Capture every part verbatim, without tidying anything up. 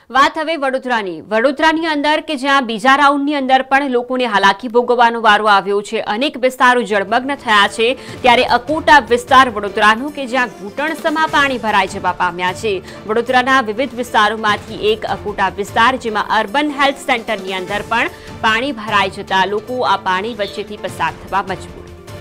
વાત હવે વડોદરાની વડોદરાની અંદર કે જ્યાં બીજા રાઉન્ડની અંદર પણ લોકોને હાલાકી ભોગવવાનો વારો આવ્યો છે। અનેક વિસ્તારો જળમગ્ન થયા છે ત્યારે અકોટા વિસ્તાર વડોદરાનો કે જ્યાં ઘૂંટણસમા પાણી ભરાઈ જવા પામ્યા છે। વડોદરાના વિવિધ વિસ્તારોમાંથી એક અકોટા વિસ્તાર જેમાં અર્બન હેલ્થ સેન્ટરની અંદર પણ પાણી ભરાઈ જતા લોકો આ પાણી વચ્ચેથી પસાર થવા મજબૂર।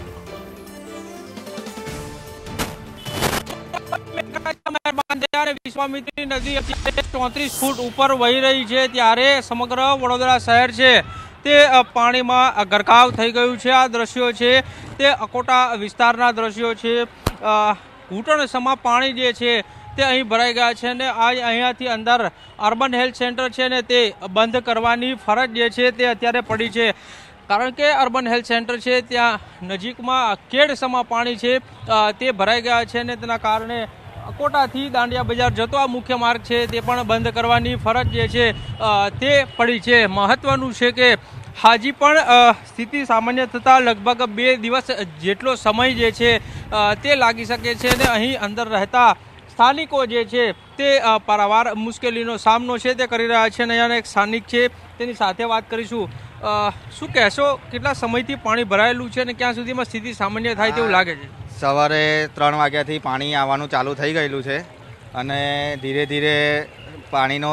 વિશ્વામિત્રી નદી ચોત્રીસ ફૂટ ઉપર વહી રહી છે ત્યારે સમગ્ર વડોદરા શહેર છે તે પાણીમાં ગરકાવ થઈ ગયું છે। આ દ્રશ્યો છે તે અકોટા વિસ્તારના દ્રશ્યો છે। ઘૂંટણસમા પાણી જે છે તે અહીં ભરાઈ ગયા છે અને આ અહીંયાથી અંદર અર્બન હેલ્થ સેન્ટર છે ને તે બંધ કરવાની ફરજ જે છે તે અત્યારે પડી છે, કારણ કે અર્બન હેલ્થ સેન્ટર છે ત્યાં નજીકમાં કેડસમા પાણી છે તે ભરાઈ ગયા છે અને તેના કારણે અકોટાથી દાંડિયા બજાર જતો આ મુખ્ય માર્ગ છે તે પણ બંધ કરવાની ફરજ જે છે તે પડી છે। મહત્વનું છે કે હાજી પણ સ્થિતિ સામાન્ય થતાં લગભગ બે દિવસ જેટલો સમય જે છે તે લાગી શકે છે અને અહીં અંદર રહેતા સ્થાનિકો જે છે તે પારાવાર મુશ્કેલીનો સામનો છે તે કરી રહ્યા છે અને અહીંયાના એક સ્થાનિક છે તેની સાથે વાત કરીશું। શું કહેશો, કેટલા સમયથી પાણી ભરાયેલું છે અને ક્યાં સુધીમાં સ્થિતિ સામાન્ય થાય તેવું લાગે છે? સવારે ત્રણ વાગ્યાથી પાણી આવવાનું ચાલુ થઈ ગયેલું છે અને ધીરે ધીરે પાણીનો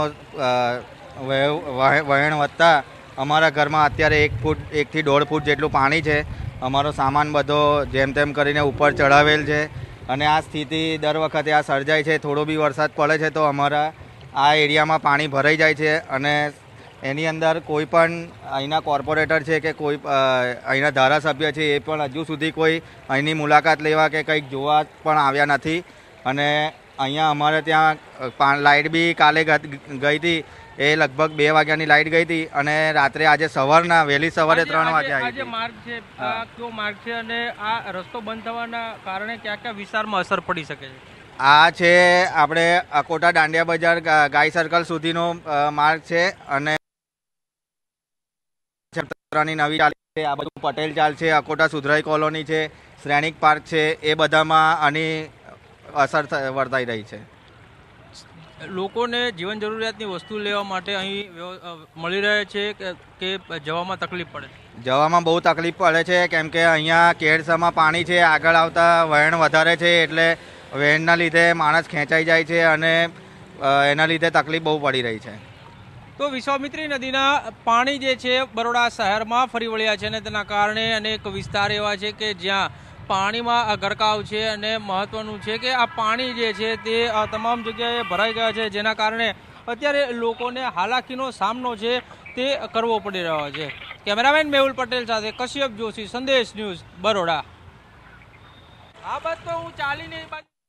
વહેણ વધતા અમારા ઘરમાં અત્યારે એક ફૂટ એકથી દોઢ ફૂટ જેટલું પાણી છે। અમારો સામાન બધો જેમ તેમ કરીને ઉપર ચડાવેલ છે અને આ સ્થિતિ દર વખતે આ સર્જાય છે। થોડો બી વરસાદ પડે છે તો અમારા આ એરિયામાં પાણી ભરાઈ જાય છે અને એની અંદર કોઈ પણ અહીંના કોર્પોરેટર છે કે કોઈ અહીંના ધારાસભ્ય છે એ પણ હજુ સુધી કોઈ અહીંની મુલાકાત લેવા કે કંઈક જોવા પણ આવ્યા નથી અને અહીંયા અમારે ત્યાં લાઇટ બી કાલે ગઈ હતી, એ લગભગ બે વાગ્યાની લાઇટ ગઈ હતી અને રાત્રે આજે સવારના વહેલી સવારે ત્રણ વાગે આવી। આજે માર્ગ છે કયો માર્ગ છે અને આ રસ્તો બંધ થવાના કારણે કયા કયા વિસ્તારમાં અસર પડી શકે છે? આ છે આપણે અકોટા દાંડિયા બજાર ગાય સર્કલ સુધીનો માર્ગ છે અને નવી ચાલ છે, આ બધું પટેલ ચાલ છે, અકોટા સુધરાઈ કોલોની છે, શ્રેણિક પાર્ક છે, એ બધામાં આની અસર વર્તાઈ રહી છે। લોકોને જીવન જરૂરિયાતની વસ્તુ લેવા માટે અહીં મળી રહે છે કે જવામાં તકલીફ પડે? જવામાં બહુ તકલીફ પડે છે કેમ કે અહીંયા કેડસમાં પાણી છે, આગળ આવતા વહેણ વધારે છે એટલે વહેણના લીધે માણસ ખેંચાઈ જાય છે અને એના લીધે તકલીફ બહુ પડી રહી છે। તો વિશ્વામિત્રી નદીના પાણી જે છે બરોડા શહેરમાં ફરી વળ્યા છે અને તેના કારણે અનેક વિસ્તાર એવા છે કે જ્યાં પાણીમાં ગરકાવ છે અને મહત્વનું છે કે આ પાણી જે છે તે તમામ જગ્યાએ ભરાઈ ગયા છે, જેના કારણે અત્યારે લોકોને હાલાકીનો સામનો છે તે કરવો પડી રહ્યો છે। કેમેરામેન મેહુલ પટેલ સાથે કશ્યપ જોશી, સંદેશ ન્યૂઝ, બરોડા। આ બાદ તો હું ચાલીને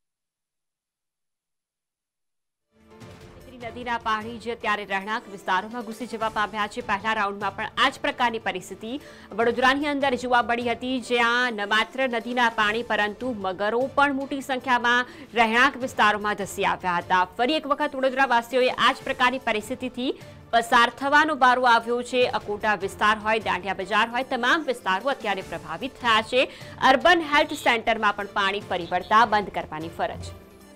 નદીના પાણી જે ત્યારે રહેણાંક વિસ્તારોમાં ઘૂસી જવા પામ્યા છે। પહેલા રાઉન્ડમાં પણ આ જ પ્રકારની પરિસ્થિતિ વડોદરાની અંદર જોવા મળી હતી, જ્યાં ન માત્ર નદીના પાણી પરંતુ મગરો પણ મોટી સંખ્યામાં રહેણાંક વિસ્તારોમાં ધસી આવ્યા હતા। ફરી એક વખત વડોદરાવાસીઓએ આ જ પ્રકારની પરિસ્થિતિથી પસાર થવાનો વારો આવ્યો છે। અકોટા વિસ્તાર હોય, દાંડિયા બજાર હોય, તમામ વિસ્તારો અત્યારે પ્રભાવિત થયા છે। અર્બન હેલ્થ સેન્ટરમાં પણ પાણી ફરી વળતા બંધ કરવાની ફરજ।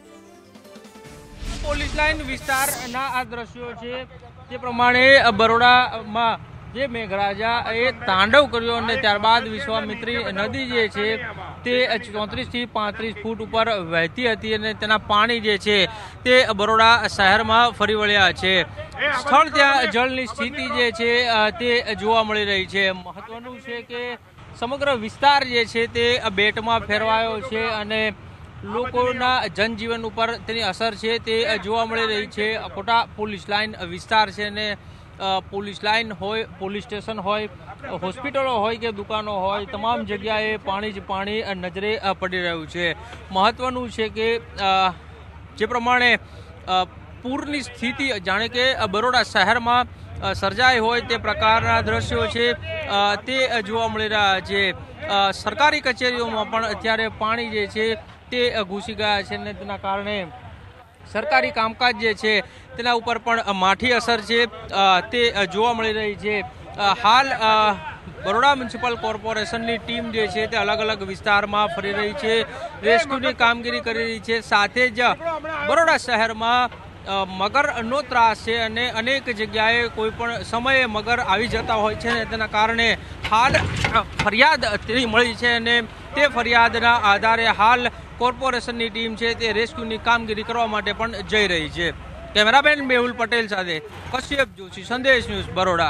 પોલીસ લાઇન વિસ્તારના આ દ્રશ્યો છે તે પ્રમાણે બરોડામાં જે મેઘરાજા એ તાંડવ કર્યો અને ત્યારબાદ વિશ્વામિત્રી નદી જે છે તે ચોત્રીસ થી પાંત્રીસ ફૂટ ઉપર વહેતી હતી અને તેના પાણી જે છે તે બરોડા શહેરમાં ફરી વળ્યા છે। સ્થળ ત્યાં જળની સ્થિતિ જે છે તે જોવા મળી રહી છે। મહત્વનું છે કે સમગ્ર વિસ્તાર જે છે તે બેટમાં ફેરવાયો છે અને લોકોના જનજીવન ઉપર તેની અસર છે તે જોવા મળી રહી છે। અકોટા પોલીસ લાઇન વિસ્તાર છે અને પોલીસ લાઇન હોય, પોલીસ સ્ટેશન હોય, હોસ્પિટલો હોય કે દુકાનો હોય, તમામ જગ્યાએ પાણી જ પાણી નજરે પડી રહ્યું છે। મહત્વનું છે કે જે પ્રમાણે પૂરની સ્થિતિ જાણે કે બરોડા શહેરમાં સર્જાઈ હોય તે પ્રકારના દ્રશ્યો છે તે જોવા મળી રહ્યા છે। સરકારી કચેરીઓમાં પણ અત્યારે પાણી જે છે તે ઘૂસી ગયા છે અને તેના કારણે સરકારી કામકાજ જે છે તેના ઉપર પણ માઠી અસર છે તે જોવા મળી રહી છે। હાલ બરોડા મ્યુનિસિપલ કોર્પોરેશનની ટીમ જે છે તે અલગ અલગ વિસ્તારમાં ફરી રહી છે, રેસ્ક્યુની કામગીરી કરી રહી છે। સાથે જ બરોડા શહેરમાં મગરનો ત્રાસ છે અને અનેક જગ્યાએ કોઈ પણ સમયે મગર આવી જતા હોય છે ને તેના કારણે હાલ ફરિયાદ મળી છે અને તે ફરિયાદના આધારે હાલ કોર્પોરેશનની ટીમ છે તે રેસ્ક્યુની કામગીરી કરવા માટે પણ જઈ રહી છે। કેમેરામેન મેહુલ પટેલ સાથે કશ્યપ જોશી, સંદેશ ન્યૂઝ, બરોડા।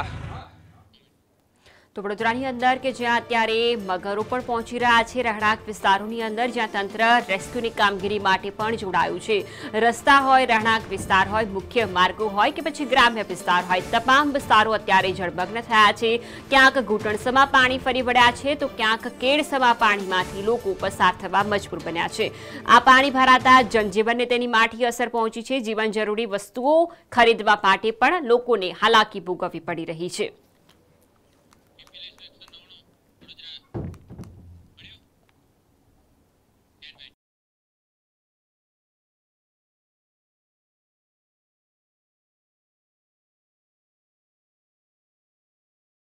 તો વડોદરાની અંદર કે જ્યાં અત્યારે મગરો પણ પહોંચી રહ્યા છે રહેણાંક વિસ્તારોની અંદર, જ્યાં તંત્ર રેસ્ક્યુની કામગીરી માટે પણ જોડાયું છે। રસ્તા હોય, રહેણાંક વિસ્તાર હોય, મુખ્ય માર્ગો હોય કે પછી ગ્રામ્ય વિસ્તાર હોય, તમામ વિસ્તારો અત્યારે જળમગ્ન થયા છે। ક્યાંક ઘૂંટણસમાં પાણી ફરી વળ્યા છે તો ક્યાંક કેડસમાં પાણીમાંથી લોકો પસાર થવા મજબૂર બન્યા છે। આ પાણી ભરાતા જનજીવનને તેની માઠી અસર પહોંચી છે। જીવન જરૂરી વસ્તુઓ ખરીદવા માટે પણ લોકોને હાલાકી ભોગવવી પડી રહી છે।